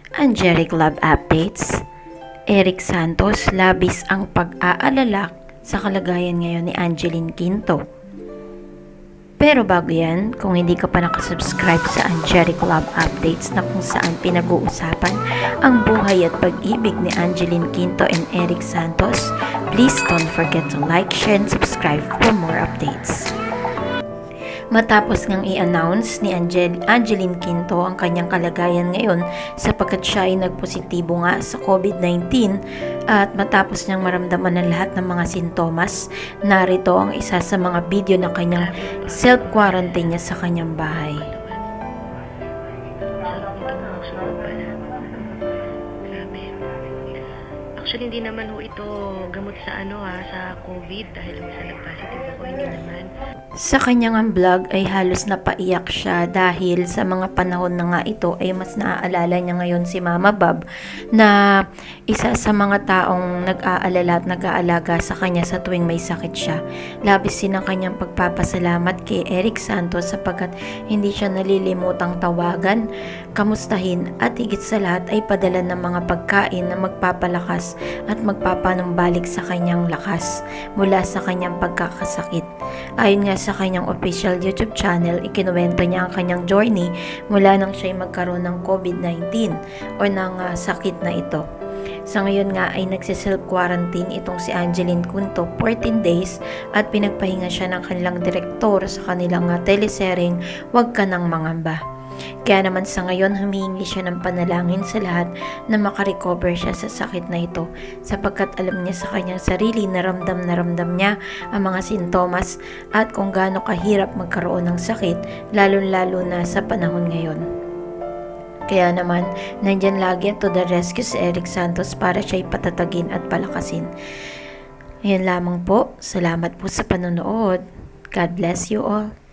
Angelic Love Updates. Eric Santos, labis ang pag-aalala sa kalagayan ngayon ni Angeline Quinto. Pero bago yan, kung hindi ka pa nakasubscribe sa Angelic Love Updates na kung saan pinag-uusapan ang buhay at pag-ibig ni Angeline Quinto and Eric Santos, please don't forget to like, share, and subscribe for more updates. Matapos ngang i-announce ni Angeline Quinto ang kanyang kalagayan ngayon sapagkat siya ay nagpositibo nga sa COVID-19 at matapos niyang maramdaman ng lahat ng mga sintomas, narito ang isa sa mga video na kanyang self-quarantine niya sa kanyang bahay. Actually, hindi naman ho ito gamot sa sa COVID dahil sa nag-positive ako, hindi naman. Sa kanyang vlog ay halos napaiyak siya dahil sa mga panahon na nga ito ay mas naaalala niya ngayon si Mama Bob na isa sa mga taong nag-aalala at nag-aalaga sa kanya sa tuwing may sakit siya. Labis din ang kanyang pagpapasalamat kay Eric Santos sapagkat hindi siya nalilimutang tawagan, kamustahin at higit sa lahat ay padala ng mga pagkain na magpapalakas at magpapanumbalik sa kanyang lakas mula sa kanyang pagkakasakit. Ayon nga sa kanyang official YouTube channel, ikinuwento niya ang kanyang journey mula nang siya'y magkaroon ng COVID-19 o ng sakit na ito. Sa ngayon nga ay nagsiself-quarantine itong si Angeline Quinto 14 days at pinagpahinga siya ng kanilang direktor sa kanilang teleseryeng Huwag Ka Nang Mangamba. Kaya naman sa ngayon humihingi siya ng panalangin sa lahat na makarecover siya sa sakit na ito sapagkat alam niya sa kanyang sarili na ramdam niya ang mga sintomas at kung gaano kahirap magkaroon ng sakit lalo na sa panahon ngayon. Kaya naman, nandyan lagi to the rescue si Eric Santos para siya'y patatagin at palakasin. Ayan lamang po. Salamat po sa panonood. God bless you all.